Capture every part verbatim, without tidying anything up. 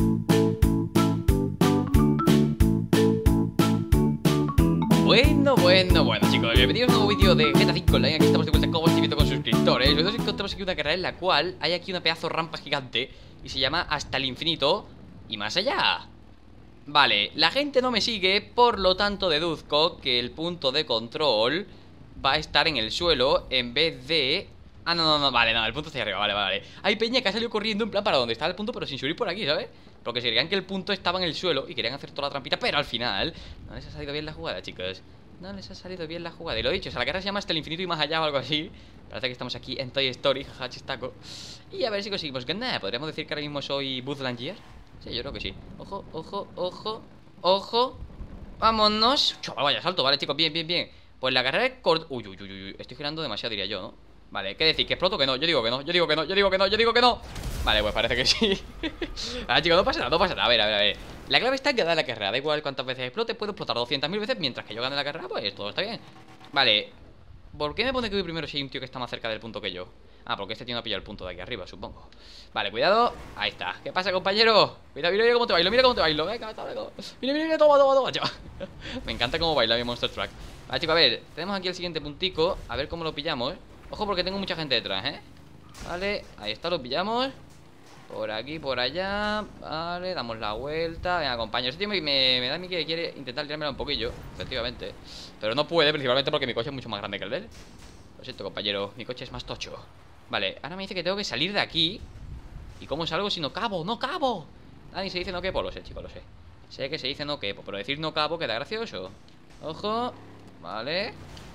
Bueno, bueno, bueno, chicos, bienvenidos a un nuevo vídeo de G T A cinco Online. Aquí estamos de vuelta como estoy con suscriptores. Hoy nos encontramos aquí una carrera en la cual hay aquí una pedazo de rampa gigante y se llama Hasta el Infinito y Más Allá. Vale, la gente no me sigue, por lo tanto deduzco que el punto de control va a estar en el suelo en vez de... Ah, no, no, no, vale, no, el punto está ahí arriba, vale, vale. Hay peña que ha salido corriendo en plan para donde está el punto, pero sin subir por aquí, ¿sabes? Porque se creían que el punto estaba en el suelo y querían hacer toda la trampita, pero al final no les ha salido bien la jugada, chicos. No les ha salido bien la jugada. Y lo he dicho, o sea, la carrera se llama Hasta el Infinito y Más Allá o algo así. Parece que estamos aquí en Toy Story, jaja, chistaco. Y a ver si conseguimos ganar. ¿Podríamos decir que ahora mismo soy Buzz Lightyear? Sí, yo creo que sí. Ojo, ojo, ojo, ojo. Vámonos. Chaval, vaya salto, vale, chicos, bien, bien, bien. Pues la carrera es corta. Uy, uy, uy, uy, estoy girando demasiado, diría yo, ¿no? Vale, ¿qué decir? ¿Que exploto o que no? Yo digo que no, yo digo que no, yo digo que no, yo digo que no. Vale, pues parece que sí. Ah, chicos, no pasa nada, no pasa nada. A ver, a ver, a ver. La clave está en ganar la carrera. Da igual cuántas veces explote, puedo explotar doscientas mil veces. Mientras que yo gane la carrera, pues todo está bien. Vale. ¿Por qué me pone que voy primero si hay un tío que está más cerca del punto que yo? Ah, porque este tío no ha pillado el punto de aquí arriba, supongo. Vale, cuidado. Ahí está. ¿Qué pasa, compañero? Mira, mira, mira cómo te bailo, mira cómo te bailo. Venga, venga, venga. Mira, mira, mira, toma, toma, toma, chaval. Me encanta cómo baila mi Monster Truck. Vale, chicos, a ver. Tenemos aquí el siguiente puntico. A ver cómo lo pillamos. Ojo porque tengo mucha gente detrás, ¿eh? Vale, ahí está, lo pillamos. Por aquí, por allá. Vale, damos la vuelta. Venga, compañero, este tío me, me, me da a mí que quiere intentar tirármela un poquillo, efectivamente. Pero no puede, principalmente porque mi coche es mucho más grande que el de él. Lo siento, compañero, mi coche es más tocho. Vale, ahora me dice que tengo que salir de aquí. ¿Y cómo salgo si no cabo? ¡No cabo! Nadie se dice no quepo, lo sé, chicos, lo sé. Sé que se dice no quepo, pero decir no cabo queda gracioso. Ojo. Vale.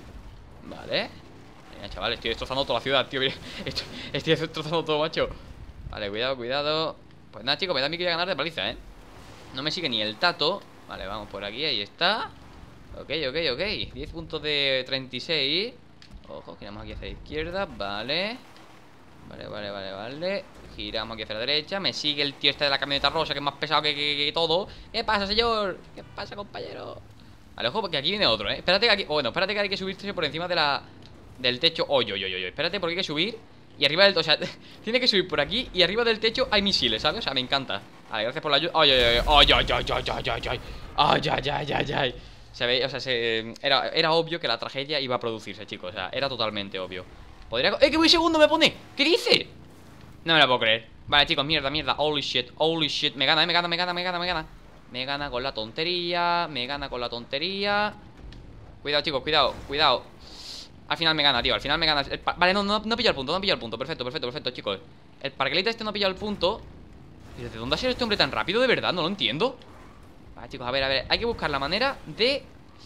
Vale. Venga, chaval, estoy destrozando toda la ciudad, tío. Estoy, estoy destrozando todo, macho. Vale, cuidado, cuidado. Pues nada, chicos, me da a mí que voy a ganar de paliza, ¿eh? No me sigue ni el tato. Vale, vamos por aquí, ahí está. Ok, ok, ok, diez puntos de treinta y seis. Ojo, giramos aquí hacia la izquierda, vale. Vale, vale, vale, vale. Giramos aquí hacia la derecha. Me sigue el tío este de la camioneta rosa, que es más pesado que, que, que todo. ¿Qué pasa, señor? ¿Qué pasa, compañero? Vale, ojo, porque aquí viene otro, ¿eh? Espérate que aquí... Bueno, espérate que hay que subirse por encima de la... del techo. Oye, oye, oye, espérate porque hay que subir. Y arriba del... O sea, tiene que subir por aquí. Y arriba del techo hay misiles, ¿sabes? O sea, me encanta. Vale, gracias por la ayuda. Ay, ay, ay, ay, ay, ay, ay, ay, ay, ay. Ay, ay, ay, ay, ay. Se ve, o sea, se... Era, era obvio que la tragedia iba a producirse, chicos. O sea, era totalmente obvio. Podría... ¡Eh, que voy segundo me pone! ¿Qué dice? No me la puedo creer. Vale, chicos, mierda, mierda. Holy shit, holy shit. Me gana, me gana, me gana, me gana, me gana. Me gana con la tontería. Me gana con la tontería. Cuidado, chicos, cuidado, cuidado. Al final me gana, tío, al final me gana el Vale, no, no, no pilla el punto, no pilla el punto. Perfecto, perfecto, perfecto, chicos. El parquelita este no ha pillado el punto. ¿Y desde dónde ha sido este hombre tan rápido? De verdad, no lo entiendo. Vale, chicos, a ver, a ver. Hay que buscar la manera de...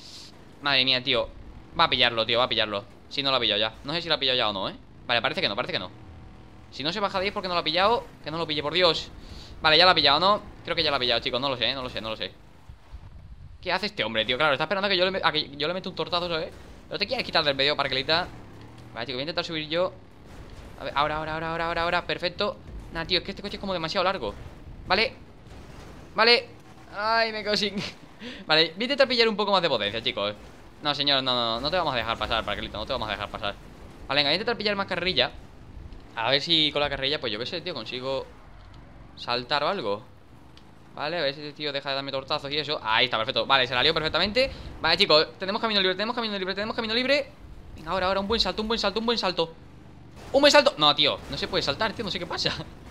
Madre mía, tío. Va a pillarlo, tío, va a pillarlo. Si no lo ha pillado ya. No sé si lo ha pillado ya o no, ¿eh? Vale, parece que no, parece que no. Si no se baja de ahí porque no lo ha pillado. Que no lo pille, por Dios. Vale, ya lo ha pillado, ¿no? Creo que ya lo ha pillado, chicos, no lo sé, no lo sé, no lo sé. ¿Qué hace este hombre, tío? Claro, está esperando a que yo le, a que yo le meta un tortazo, ¿sabes? No te quieres quitar del medio, parquelita. Vale, chicos, voy a intentar subir yo. A ver, ahora, ahora, ahora, ahora, ahora, ahora. Perfecto. Nah, tío, es que este coche es como demasiado largo. Vale. Vale. Ay, me quedo sin... Vale, voy a intentar pillar un poco más de potencia, chicos. No, señor, no, no, no te vamos a dejar pasar, parquelita. No te vamos a dejar pasar. Vale, venga, voy a intentar pillar más carrerilla. A ver si con la carrerilla, pues yo qué sé, tío, consigo saltar o algo. Vale, a ver si este tío deja de darme tortazos y eso. Ahí está, perfecto, vale, se la lió perfectamente. Vale, chicos, tenemos camino libre, tenemos camino libre, tenemos camino libre. Venga, ahora, ahora, un buen salto, un buen salto, un buen salto. Un buen salto, no, tío, no se puede saltar, tío, no sé qué pasa.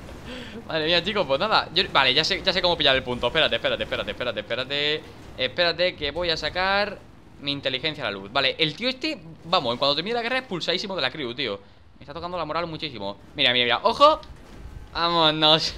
Madre mía, chicos, pues nada yo, Vale, ya sé, ya sé cómo pillar el punto. Espérate, espérate, espérate, espérate, espérate. Espérate, que voy a sacar mi inteligencia a la luz. Vale, el tío este, vamos, cuando termine la guerra es pulsadísimo de la crew, tío. Me está tocando la moral muchísimo. Mira, mira, mira, ojo. Vámonos.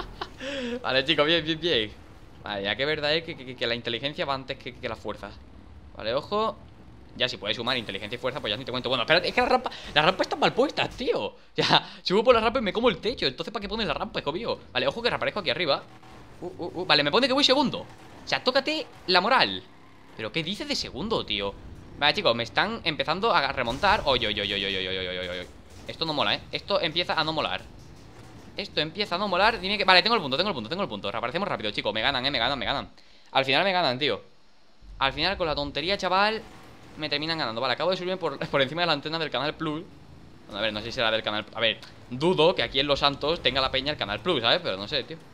Vale, chicos, bien, bien, bien. Vale, ya que verdad es que, que, que la inteligencia va antes que, que la fuerza. Vale, ojo. Ya si puedes sumar inteligencia y fuerza, pues ya ni te cuento. Bueno, espérate, es que la rampa, la rampa está mal puesta, tío. Ya, subo por la rampa y me como el techo. Entonces, ¿para qué pones la rampa, hijo mío? Vale, ojo que reaparezco aquí arriba. uh, uh, uh. Vale, me pone que voy segundo. O sea, tócate la moral. ¿Pero qué dices de segundo, tío? Vale, chicos, me están empezando a remontar. Oye, oye, oye, oye, oye, oye, oye, oye. Esto no mola, ¿eh? Esto empieza a no molar. Esto empieza a no molar. Dime que... Vale, tengo el punto, tengo el punto, tengo el punto. Reaparecemos rápido, chicos. Me ganan, eh, me ganan, me ganan. Al final me ganan, tío. Al final, con la tontería, chaval, me terminan ganando. Vale, acabo de subirme por, por encima de la antena del Canal Plus. Bueno, a ver, no sé si será del Canal... A ver, dudo que aquí en Los Santos tenga la peña el Canal Plus, ¿sabes? Pero no sé, tío.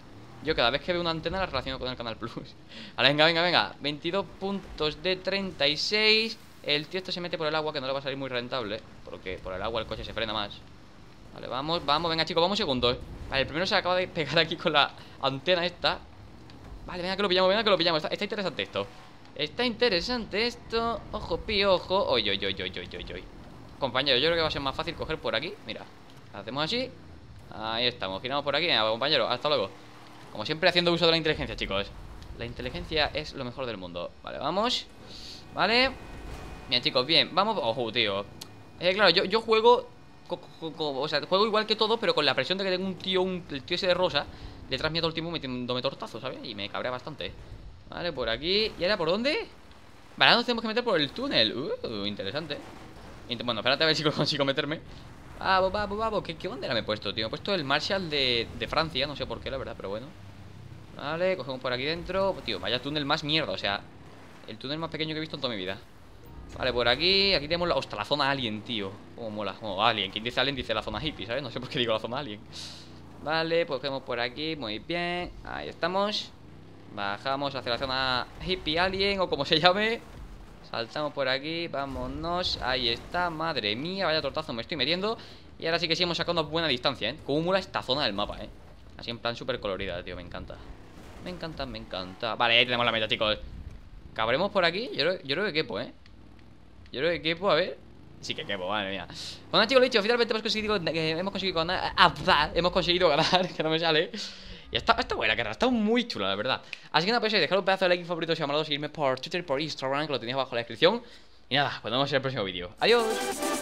Yo cada vez que veo una antena la relaciono con el Canal Plus. Vale, venga, venga, venga. veintidós puntos de treinta y seis. El tío este se mete por el agua, que no le va a salir muy rentable, porque por el agua el coche se frena más. Vale, vamos, vamos, venga chicos, vamos segundos. Vale, el primero se acaba de pegar aquí con la antena esta. Vale, venga que lo pillamos, venga que lo pillamos. Está, está interesante esto. Está interesante esto. Ojo, pío, ojo. Oy, oy, oy, oy, oy, oy, oy. Compañero, yo creo que va a ser más fácil coger por aquí. Mira, hacemos así. Ahí estamos, giramos por aquí. Venga, compañero, hasta luego. Como siempre haciendo uso de la inteligencia, chicos. La inteligencia es lo mejor del mundo. Vale, vamos. Vale. Bien, chicos, bien. Vamos. Ojo, tío. Eh, claro, yo, yo juego co, co, co, o sea, juego igual que todo, pero con la presión de que tengo un tío, un, el tío ese de rosa detrás mío todo el tiempo metiéndome tortazos, ¿sabes? Y me cabrea bastante. Vale, por aquí. ¿Y ahora por dónde? Vale, ahora nos tenemos que meter por el túnel. Uh, interesante. Bueno, espérate a ver si consigo meterme. Vamos, vamos, vamos. ¿Qué, qué bandera me he puesto, tío? Me he puesto el Marshall de, de Francia. No sé por qué, la verdad, pero bueno. Vale, cogemos por aquí dentro. Tío, vaya túnel más mierda, o sea, el túnel más pequeño que he visto en toda mi vida. Vale, por aquí. Aquí tenemos la, hostia, la zona alien, tío. Cómo mola, como alien. Quien dice alien dice la zona hippie, ¿sabes? No sé por qué digo la zona alien. Vale, pues cogemos por aquí. Muy bien, ahí estamos. Bajamos hacia la zona hippie alien, o como se llame. Saltamos por aquí, vámonos. Ahí está, madre mía, vaya tortazo me estoy metiendo. Y ahora sí que sí hemos sacado una buena distancia, ¿eh? Cómo mola esta zona del mapa, ¿eh? Así en plan súper colorida, tío, me encanta. Me encanta, me encanta. Vale, ahí tenemos la meta, chicos. ¿Cabremos por aquí? Yo creo, yo creo que quepo, ¿eh? Yo creo que quepo, a ver. Sí que quepo, madre mía. Bueno, chicos, lo dicho, finalmente hemos conseguido, eh, hemos conseguido ganar. Ah, hemos conseguido ganar, que no me sale. Y está, está buena, carrera, está muy chula, la verdad. Así que nada, pues dejar un pedazo de like y favorito si os ha molado, seguirme por Twitter, por Instagram, que lo tenéis abajo en la descripción. Y nada, pues nos vemos en el próximo vídeo. Adiós.